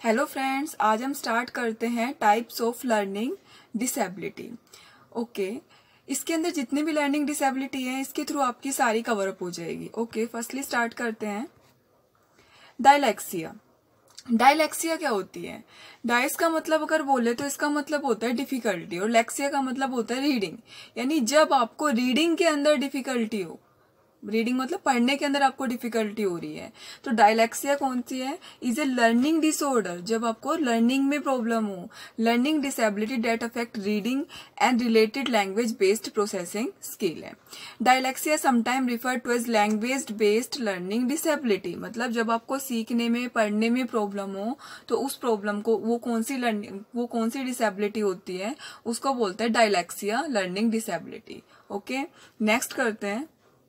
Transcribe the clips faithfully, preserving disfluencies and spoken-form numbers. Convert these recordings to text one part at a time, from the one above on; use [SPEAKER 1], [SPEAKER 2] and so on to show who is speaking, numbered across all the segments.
[SPEAKER 1] Hello friends, आज हम start करते हैं types of learning disability. Okay, इसके अंदर जितनी भी लर्निंग डिसेबिलिटी है इसके थ्रू आपकी सारी कवर अप हो जाएगी। ओके, फर्स्टली स्टार्ट करते हैं डायलैक्सिया। डायलैक्सिया क्या होती है? डाइस का मतलब अगर बोले तो इसका मतलब होता है डिफिकल्टी, और लैक्सिया का मतलब होता है रीडिंग। यानी जब आपको रीडिंग के अंदर डिफिकल्टी हो, रीडिंग मतलब पढ़ने के अंदर आपको डिफिकल्टी हो रही है, तो डायलैक्सिया कौन सी है? Is a learning disorder. जब आपको लर्निंग में प्रॉब्लम हो, learning disability that affect reading and related language based processing skill है। Dyslexia sometime refer to as language based learning disability. मतलब जब आपको सीखने में, पढ़ने में प्रॉब्लम हो तो उस प्रॉब्लम को, वो कौन सी लर्निंग, वो कौन सी डिसेबिलिटी होती है, उसको बोलते हैं dyslexia, learning disability. Okay, next करते हैं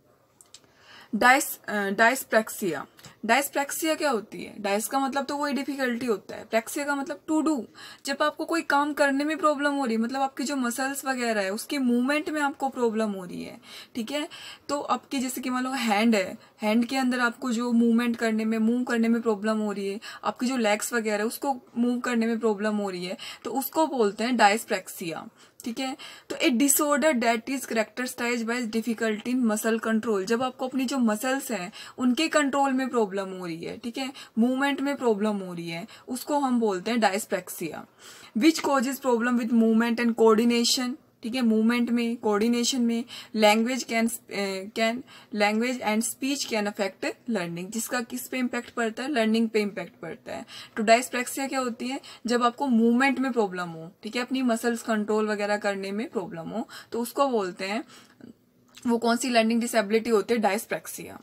[SPEAKER 1] डाइस डाइसप्रैक्सिया। डाइसप्रैक्सिया क्या होती है? डाइस का मतलब तो वही डिफिकल्टी होता है, प्रैक्सिया का मतलब टू डू। जब आपको कोई काम करने में प्रॉब्लम हो रही है, मतलब आपकी जो मसल्स वगैरह है उसकी मूवमेंट में आपको प्रॉब्लम हो रही है, ठीक है। तो आपकी जैसे कि मान लो हैंड है, हैंड के अंदर आपको जो मूवमेंट करने में, मूव करने में प्रॉब्लम हो रही है, आपकी जो लेग्स वगैरह है उसको मूव करने में प्रॉब्लम हो रही है, तो उसको बोलते हैं डाइसप्रैक्सिया, ठीक है। तो a disorder that is characterized by difficulty in muscle control. जब आपको अपनी जो मसल्स हैं उनके कंट्रोल में प्रॉब्लम हो रही है, ठीक है, मूवमेंट में प्रॉब्लम हो रही है, उसको हम बोलते हैं dyspraxia. Which causes problem with movement and coordination, ठीक है, मूवमेंट में, कोऑर्डिनेशन में। Language can can language and speech can affect learning. जिसका किस पे इम्पैक्ट पड़ता है? लर्निंग पे इम्पैक्ट पड़ता है। तो डायसप्रैक्सिया क्या होती है? जब आपको मूवमेंट में प्रॉब्लम हो, ठीक है, अपनी मसल्स कंट्रोल वगैरह करने में प्रॉब्लम हो, तो उसको बोलते हैं, वो कौन सी लर्निंग डिसेबिलिटी होती है? डायसप्रैक्सिया।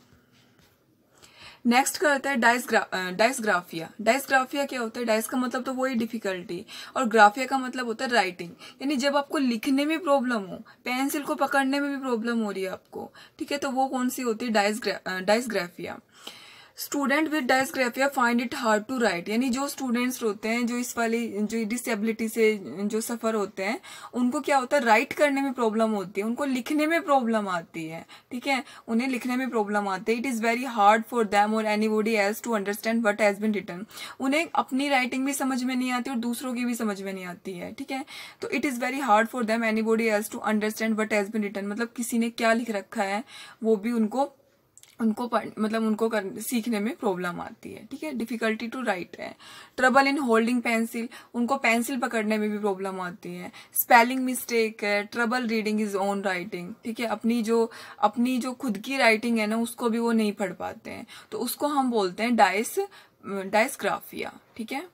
[SPEAKER 1] नेक्स्ट करते हैं डाइसग्रा डाइसग्राफिया। डाइसग्राफिया क्या होता है? डाइस का मतलब तो वही डिफिकल्टी, और ग्राफिया का मतलब होता है राइटिंग। यानी जब आपको लिखने में प्रॉब्लम हो, पेंसिल को पकड़ने में भी प्रॉब्लम हो रही है आपको, ठीक है, तो वो कौन सी होती है? Dysgra dysgraphia. Student with dysgraphia find it hard to write. यानी जो स्टूडेंट्स होते हैं जो इस वाली, जो डिसेबिलिटी से जो सफर होते हैं, उनको क्या होता है? राइट करने में प्रॉब्लम होती है, उनको लिखने में प्रॉब्लम आती है, ठीक है, उन्हें लिखने में प्रॉब्लम आती है। It is very hard for them और anybody else to understand what has been written. उन्हें अपनी राइटिंग भी समझ में नहीं आती और दूसरों की भी समझ में नहीं आती है, ठीक है। तो it is very hard for them anybody else to understand what has been written. मतलब किसी ने क्या लिख रखा है वो भी उनको उनको पढ़ मतलब उनको कर, सीखने में प्रॉब्लम आती है, ठीक है। डिफिकल्टी टू राइट है। ट्रबल इन होल्डिंग पेंसिल, उनको पेंसिल पकड़ने में भी प्रॉब्लम आती है। स्पेलिंग मिस्टेक है। Trouble reading is own writing, ठीक है, अपनी जो अपनी जो खुद की राइटिंग है ना उसको भी वो नहीं पढ़ पाते हैं, तो उसको हम बोलते हैं डाइस डाइसग्राफिया, ठीक है।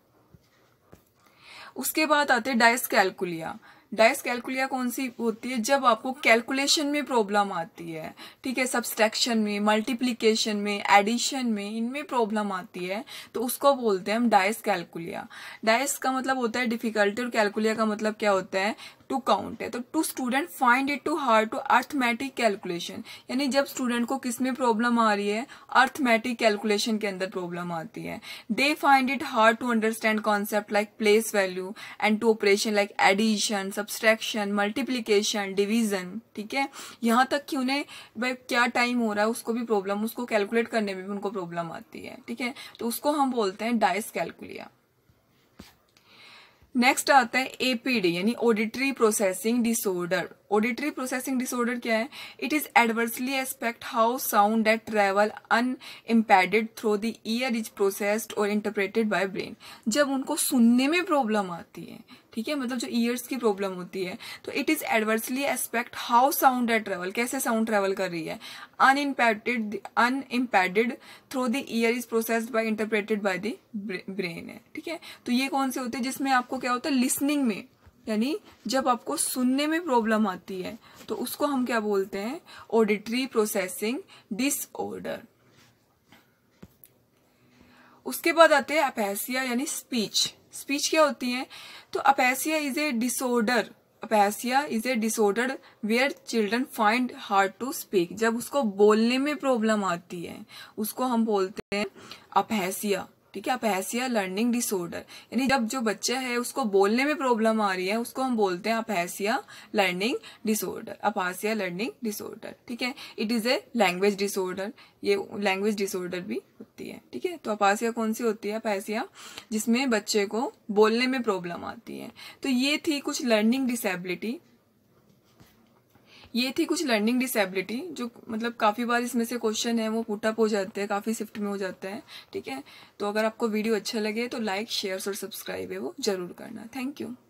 [SPEAKER 1] उसके बाद आते हैं डाइसकैल्कुलिया। डाइसकैल्कुलिया कौन सी होती है? जब आपको कैलकुलेशन में प्रॉब्लम आती है, ठीक है, सब्सट्रैक्शन में, मल्टीप्लिकेशन में, एडिशन में, इनमें प्रॉब्लम आती है, तो उसको बोलते हैं हम डाइसकैल्कुलिया। डाइस का मतलब होता है डिफिकल्टी और कैलकुलिया का मतलब क्या होता है? टू काउंट है। तो to student find it too hard to arithmetic calculation. यानी जब स्टूडेंट को किस में प्रॉब्लम आ रही है? अर्थमेटिक कैलकुलेशन के अंदर प्रॉब्लम आती है। They find it hard to understand concept like place value and to operation like addition, subtraction, multiplication, division, ठीक है। यहाँ तक कि उन्हें भाई क्या टाइम हो रहा है उसको भी प्रॉब्लम, उसको कैलकुलेट करने में भी उनको प्रॉब्लम आती है, ठीक है, तो उसको हम बोलते हैं डाइसकैल्कुलिया। नेक्स्ट आता है एपीडी यानी auditory processing disorder. Auditory processing disorder क्या है? It is adversely aspect how sound that travel unimpeded through the ear is processed और इंटरप्रेटेड बाय ब्रेन। जब उनको सुनने में प्रॉब्लम आती है, ठीक है, मतलब जो ईयर्स की प्रॉब्लम होती है, तो it is adversely aspect how sound that travel, कैसे साउंड ट्रेवल कर रही है, unimpeded unimpeded through the ear is processed by interpreted by the brain है, ठीक है। तो ये कौन से होते हैं? जिसमें आपको क्या होता है? लिसनिंग में, यानी जब आपको सुनने में प्रॉब्लम आती है तो उसको हम क्या बोलते हैं? Auditory processing disorder. उसके बाद आते हैं अपैसिया यानी स्पीच। स्पीच क्या होती है? तो aphasia is a disorder aphasia is a disorder where children find hard to speak. जब उसको बोलने में प्रॉब्लम आती है उसको हम बोलते हैं अपैसिया, ठीक है। अपैसिया लर्निंग डिसऑर्डर, यानी जब जो बच्चा है उसको बोलने में प्रॉब्लम आ रही है उसको हम बोलते हैं aphasia learning disorder, aphasia learning disorder, ठीक है। It is a language disorder, ये लैंग्वेज डिसऑर्डर भी होती है, ठीक है। तो अपैसिया कौन सी होती है? अपैसिया जिसमें बच्चे को बोलने में प्रॉब्लम आती है। तो ये थी कुछ लर्निंग डिसेबिलिटी, ये थी कुछ लर्निंग डिसेबिलिटी जो मतलब काफी बार इसमें से क्वेश्चन है वो पुट अप हो जाते हैं, काफी शिफ्ट में हो जाते हैं, ठीक है। तो अगर आपको वीडियो अच्छा लगे तो लाइक शेयर और सब्सक्राइब है वो जरूर करना। Thank you.